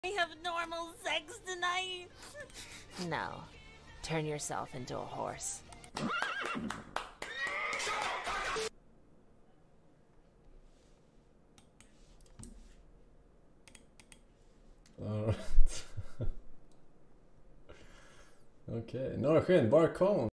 We have normal sex tonight? No. Turn yourself into a horse. Alright. Okej, norrsken, bara kom.